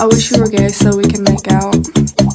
I wish you were gay so we can make out.